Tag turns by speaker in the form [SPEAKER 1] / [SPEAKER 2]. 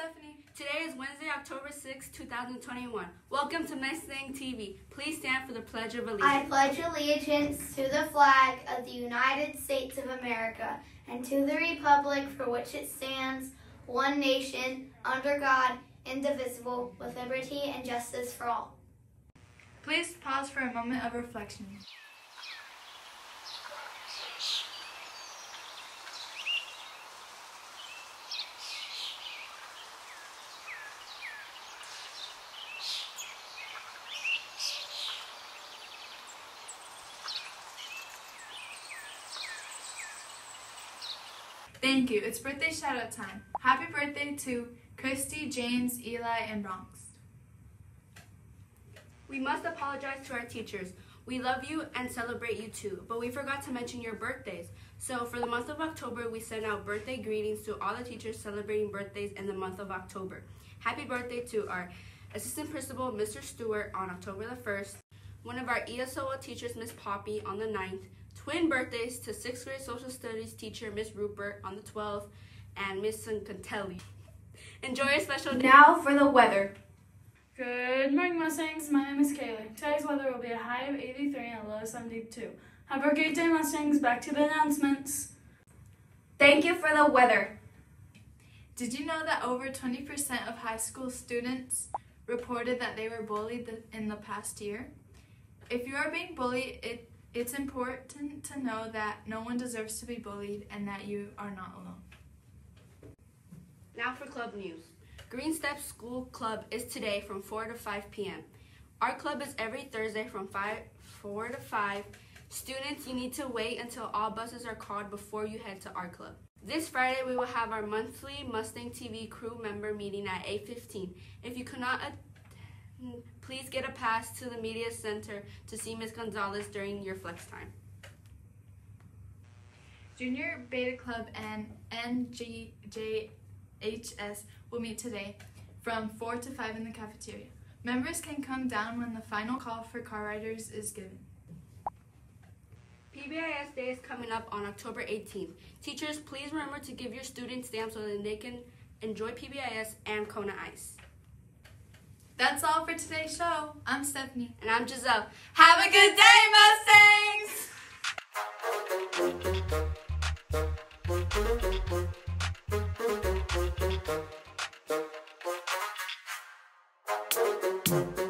[SPEAKER 1] Stephanie.
[SPEAKER 2] Today is Wednesday, October 6, 2021. Welcome to Mustang TV. Please stand for the Pledge of Allegiance.
[SPEAKER 3] I pledge allegiance to the flag of the United States of America and to the republic for which it stands, one nation, under God, indivisible, with liberty and justice for all.
[SPEAKER 1] Please pause for a moment of reflection. Thank you. It's birthday shout-out time. Happy birthday to Christy, James, Eli, and Bronx.
[SPEAKER 2] We must apologize to our teachers. We love you and celebrate you too, but we forgot to mention your birthdays. So for the month of October, we send out birthday greetings to all the teachers celebrating birthdays in the month of October. Happy birthday to our Assistant Principal, Mr. Stewart, on October the 1st, one of our ESOL teachers, Miss Poppy, on the 9th, twin birthdays to 6th grade social studies teacher, Miss Rupert, on the 12th, and Miss Sancantelli. Enjoy your special day.
[SPEAKER 4] Now for the weather.
[SPEAKER 5] Good morning, Mustangs. My name is Kaylee. Today's weather will be a high of 83 and a low of 72. Have a great day, Mustangs. Back to the announcements.
[SPEAKER 4] Thank you for the weather.
[SPEAKER 1] Did you know that over 20% of high school students reported that they were bullied in the past year? If you are being bullied, it's important to know that no one deserves to be bullied and that you are not alone.
[SPEAKER 2] Now for club news. Green Steps School Club is today from 4 to 5 p.m. Our club is every Thursday from 4 to 5. Students, you need to wait until all buses are called before you head to our club. This Friday, we will have our monthly Mustang TV crew member meeting at 8:15. If you cannot attend, please get a pass to the media center to see Ms. Gonzalez during your flex time.
[SPEAKER 1] Junior Beta Club and NGJHS will meet today from 4 to 5 in the cafeteria. Members can come down when the final call for car riders is given.
[SPEAKER 2] PBIS Day is coming up on October 18th. Teachers, please remember to give your students stamps so that they can enjoy PBIS and Kona Ice.
[SPEAKER 1] That's all for today's show. I'm Stephanie.
[SPEAKER 2] And I'm Giselle. Have a good day, Mustangs!